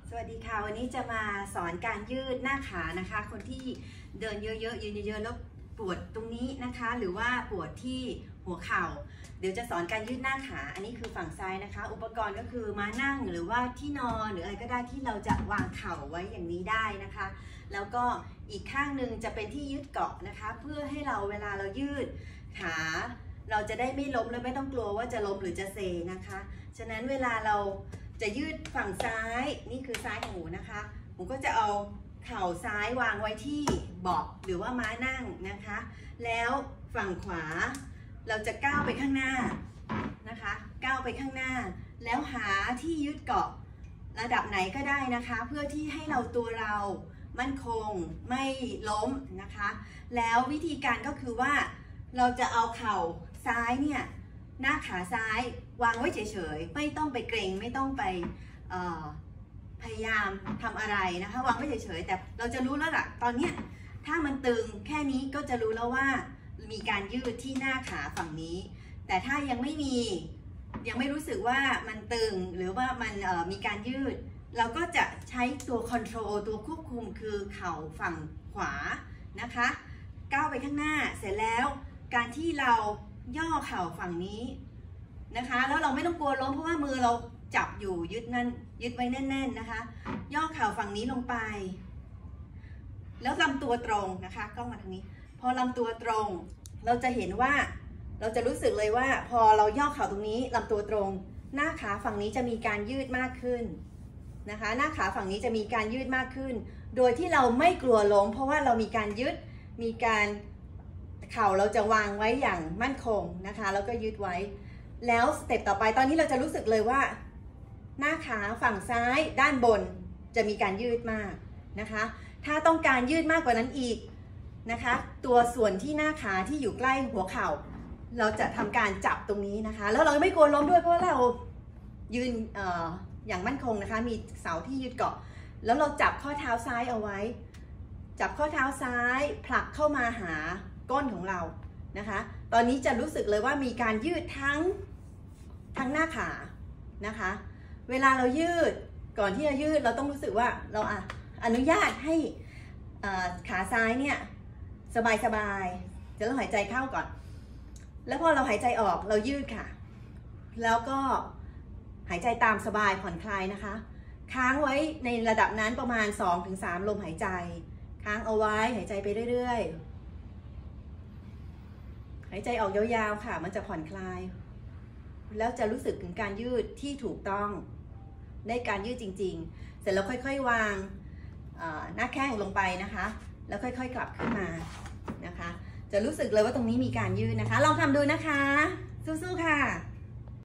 สวัสดีค่ะวันนี้จะมาสอนการยืดหน้าขานะคะคนที่เดินเยอะๆยืนเยอะๆแล้วปวดตรงนี้นะคะหรือว่าปวดที่หัวเข่าเดี๋ยวจะสอนการยืดหน้าขาอันนี้คือฝั่งซ้ายนะคะอุปกรณ์ก็คือม้านั่งหรือว่าที่นอนหรืออะไรก็ได้ที่เราจะวางเข่าไว้อย่างนี้ได้นะคะแล้วก็อีกข้างหนึ่งจะเป็นที่ยึดเกาะนะคะเพื่อให้เราเวลาเรายืดขาเราจะได้ไม่ล้มและไม่ต้องกลัวว่าจะล้มหรือจะเซนะคะฉะนั้นเวลาเราจะยืดฝั่งซ้ายนี่คือซ้ายของหมูนะคะหมูก็จะเอาเข่าซ้ายวางไว้ที่เบาะหรือว่าม้านั่งนะคะแล้วฝั่งขวาเราจะก้าวไปข้างหน้านะคะก้าวไปข้างหน้าแล้วหาที่ยึดเกาะระดับไหนก็ได้นะคะเพื่อที่ให้เราตัวเรามั่นคงไม่ล้มนะคะแล้ววิธีการก็คือว่าเราจะเอาเข่าซ้ายเนี่ยหน้าขาซ้ายวางไว้เฉยๆไม่ต้องไปเกรงไม่ต้องไปพยายามทำอะไรนะคะวางไว้เฉยๆแต่เราจะรู้แล้วล่ะตอนเนี้ยถ้ามันตึงแค่นี้ก็จะรู้แล้วว่ามีการยืดที่หน้าขาฝั่งนี้แต่ถ้ายังไม่รู้สึกว่ามันตึงหรือว่ามันมีการยืดเราก็จะใช้ตัวคอนโทรลตัวควบคุมคือเข่าฝั่งขวานะคะก้าวไปข้างหน้าเสร็จแล้วการที่เราย่อเข่าฝั่งนี้นะคะแล้วเราไม่ต้องกลัวล้มเพราะว่ามือเราจับอยู่ยึดไว้แน่นๆนะคะย่อเข่าฝั่งนี้ลงไปแล้วลำตัวตรงนะคะกล้องมาทางนี้พอลำตัวตรงเราจะเห็นว่าเราจะรู้สึกเลยว่าพอเราย่อเข่าตรงนี้ลำตัวตรงหน้าขาฝั่งนี้จะมีการยืดมากขึ้นนะคะหน้าขาฝั่งนี้จะมีการยืดมากขึ้นโดยที่เราไม่กลัวล้มเพราะว่าเรามีการยึดมีการเข่าเราจะวางไว้อย่างมั่นคงนะคะแล้วก็ยืดไว้แล้วสเต็ปต่อไปตอนนี้เราจะรู้สึกเลยว่าหน้าขาฝั่งซ้ายด้านบนจะมีการยืดมากนะคะถ้าต้องการยืดมากกว่านั้นอีกนะคะตัวส่วนที่หน้าขาที่อยู่ใกล้หัวเข่าเราจะทำการจับตรงนี้นะคะแล้วเราไม่กลัวล้มด้วยเพราะเรายืนอย่างมั่นคงนะคะมีเสาที่ยืดเกาะแล้วเราจับข้อเท้าซ้ายเอาไว้จับข้อเท้าซ้ายผลักเข้ามาหาก้นของเรานะคะตอนนี้จะรู้สึกเลยว่ามีการยืดทั้งหน้าขานะคะเวลาเรายืดก่อนที่จะยืดเราต้องรู้สึกว่าเราอนุญาตให้ขาซ้ายเนี่ยสบายๆจะต้องหายใจเข้าก่อนแล้วพอเราหายใจออกเรายืดค่ะแล้วก็หายใจตามสบายผ่อนคลายนะคะค้างไว้ในระดับนั้นประมาณ 2-3 ลมหายใจค้างเอาไว้หายใจไปเรื่อยๆหายใจออกยาวๆค่ะมันจะผ่อนคลายแล้วจะรู้สึกถึงการยืดที่ถูกต้องได้การยืดจริงๆเสร็จแล้วค่อยๆวางหน้าแข้งลงไปนะคะแล้วค่อยๆกลับขึ้นมานะคะจะรู้สึกเลยว่าตรงนี้มีการยืดนะคะลองทำดูนะคะสู้ๆค่ะ